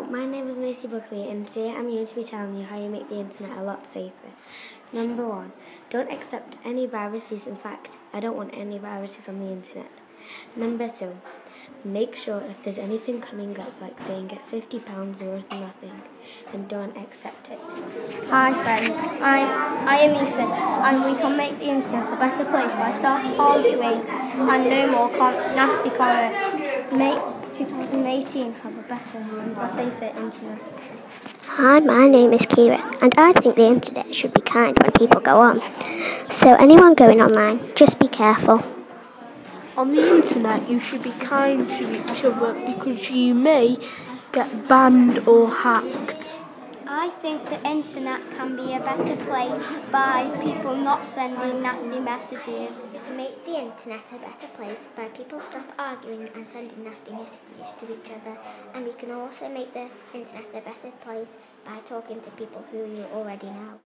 my name is Lucy Buckley and today I'm going to be telling you how you make the internet a lot safer. Number 1, don't accept any viruses. In fact, I don't want any viruses on the internet. Number 2, make sure if there's anything coming up like saying get £50 worth of nothing, then don't accept it. Hi friends, I am Ethan and we can make the internet a better place by start arguing and no more nasty comments. Make 2018 have a better and a safer internet. Hi, my name is Kira, and I think the internet should be kind when people go on. So anyone going online, just be careful. On the internet, you should be kind to each other because you may get banned or hacked. I think the internet can be a better place by people not sending nasty messages. We can make the internet a better place by people stop arguing and sending nasty messages to each other. And we can also make the internet a better place by talking to people who you already know.